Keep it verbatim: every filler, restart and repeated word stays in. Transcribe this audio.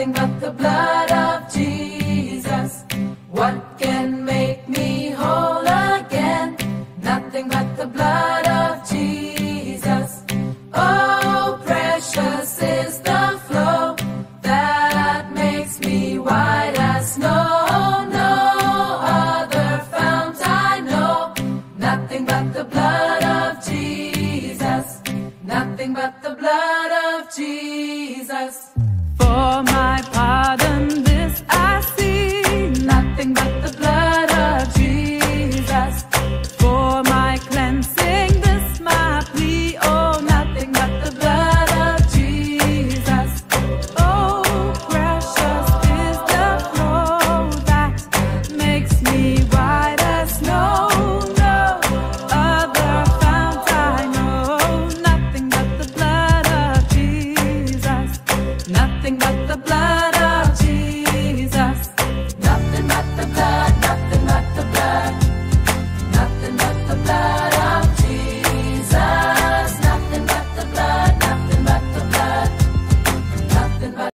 nothing but the blood of Jesus. What can make me whole again? Nothing but the blood of Jesus. Oh, precious is the flow that makes me white as snow. No other fount I know. Nothing but the blood of Jesus. Nothing but the blood of Jesus. For my pardon